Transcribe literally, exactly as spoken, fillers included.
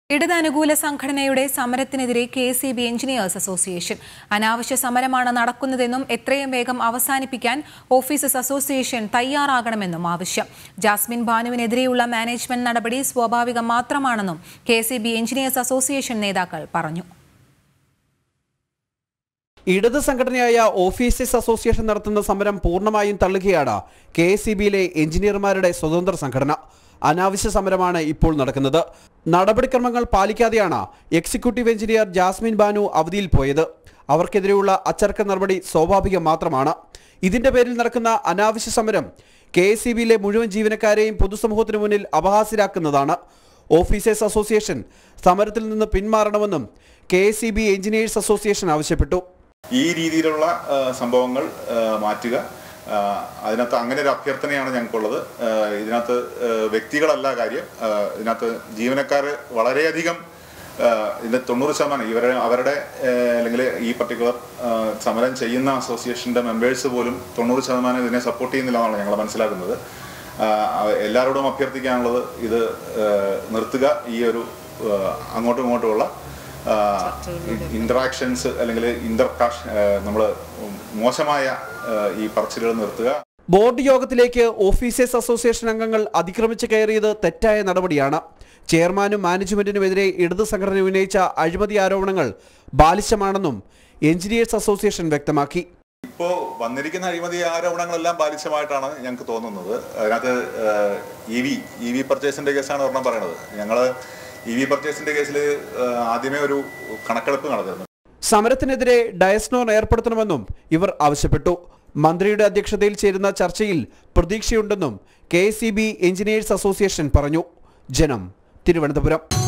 ഇടതനുകൂല സംഘടനയുടെ സമരത്തിനെതിരെ K C B engineers association അനാവശ്യ സമരമാണ് നടക്കുന്നതെന്നും എത്രയും വേഗം അവസാനിപ്പിക്കാൻ ഓഫീസേഴ്സ് അസോസിയേഷൻ തയ്യാറാകണമെന്നും ആവശ്യം. ജാസ്മിൻ ബാനുവിനെതിരെയുള്ള മാനേജ്മെന്റ് നടപടി സ്വാഭാവികം മാത്രമാണെന്നും K C B engineers association നേതാക്കൾ പറഞ്ഞു. ഇടത് സംഘടനയായ ഓഫീസേഴ്സ് അസോസിയേഷൻ നടത്തുന്ന സമരം പൂർണ്ണമായും തള്ളുകയാണ് കെ എസ് ഇ ബിയിലെ എഞ്ചിനീയർമാരുടെ സ്വതന്ത്ര സംഘടന. അനാവശ്യ സമരമാണ് ഇപ്പോൾ നടക്കുന്നത്. നടപടിക്രമങ്ങൾ പാലിക്കാതെയാണ് എക്സിക്യൂട്ടീവ് എഞ്ചിനീയർ ജാസ്മിൻ ബാനു അവധിയിൽ പോയത്. അവർക്കെതിരെയുള്ള അച്ചടക്ക നടപടി സ്വാഭാവികം മാത്രമാണ്. ഇതിന്റെ പേരിൽ നടക്കുന്ന അനാവശ്യ സമരം കെ എസ് ഇ ബിയിലെ മുഴുവൻ ജീവനക്കാരെയും പൊതുസമൂഹത്തിനു മുന്നിൽ അപഹാസ്യരാക്കുന്നതാണ്. ഓഫീസേഴ്സ് അസോസിയേഷൻ സമരത്തിൽ നിന്ന് പിന്മാറണമെന്നും K S E B engineers association ആവശ്യപ്പെട്ടു. ഈ രീതിയിലുള്ള സംഭവങ്ങൾ മാറ്റുക, അതിനകത്ത് അങ്ങനെ ഒരു അഭ്യർത്ഥനയാണ് ഞങ്ങൾക്കുള്ളത്. ഇതിനകത്ത് വ്യക്തികളല്ല കാര്യം, ഇതിനകത്ത് ജീവനക്കാർ വളരെയധികം ഇതിൻ്റെ തൊണ്ണൂറ് ശതമാനം ഇവരെ അവരുടെ അല്ലെങ്കിൽ ഈ പർട്ടിക്കുലർ സമരം ചെയ്യുന്ന അസോസിയേഷൻ്റെ മെമ്പേഴ്സ് പോലും തൊണ്ണൂറ് ശതമാനം ഇതിനെ സപ്പോർട്ട് ചെയ്യുന്നില്ലെന്നാണ് ഞങ്ങൾ മനസ്സിലാക്കുന്നത്. എല്ലാവരോടും അഭ്യർത്ഥിക്കാനുള്ളത് ഇത് നിർത്തുക. ഈ ഒരു അങ്ങോട്ടും ഇങ്ങോട്ടുമുള്ള ഇന്ററാക്ഷൻസ് അല്ലെങ്കിൽ ഇന്റർകാഷ് നമ്മൾ മോശമായ ഈ പറച്ചിലുകൾ നിർത്തുക. ബോർഡ് യോഗത്തിലേക്ക് ഓഫീസേഴ്സ് അസോസിയേഷൻ അംഗങ്ങൾ അതിക്രമിച്ച് കയറിയത് തെറ്റായ നടപടിയാണ്. ചെയർമാനും മാനേജ്മെന്റിനുമെതിരെ ഇടത് സംഘടന ഉന്നയിച്ച അഴിമതി ആരോപണങ്ങൾ ബാലിശമാണെന്നും എഞ്ചിനീയേഴ്സ് അസോസിയേഷൻ വ്യക്തമാക്കി. ഇപ്പോൾ വന്നിരിക്കുന്ന അഴിമതി ആരോപണങ്ങളെല്ലാം ബാലിശമായിട്ടാണ് ഞങ്ങൾക്ക് തോന്നുന്നത്. അതിനകത്ത് ഇ വി ഇ വി പർച്ചേസിന്റെ കേസാണ് ഒരെണ്ണം പറയുന്നത്. ഞങ്ങൾ ഇ വി പർച്ചേസിന്റെ കേസിൽ ആദ്യമേ ഒരു കണക്കെടുപ്പ് നടന്നിരുന്നു. സമരത്തിനെതിരെ ഡയസ്നോൺ ഏർപ്പെടുത്തണമെന്നും ഇവർ ആവശ്യപ്പെട്ടു. മന്ത്രിയുടെ അധ്യക്ഷതയിൽ ചേരുന്ന ചർച്ചയിൽ പ്രതീക്ഷയുണ്ടെന്നും K S E B engineers association പറഞ്ഞു. ജനം, തിരുവനന്തപുരം.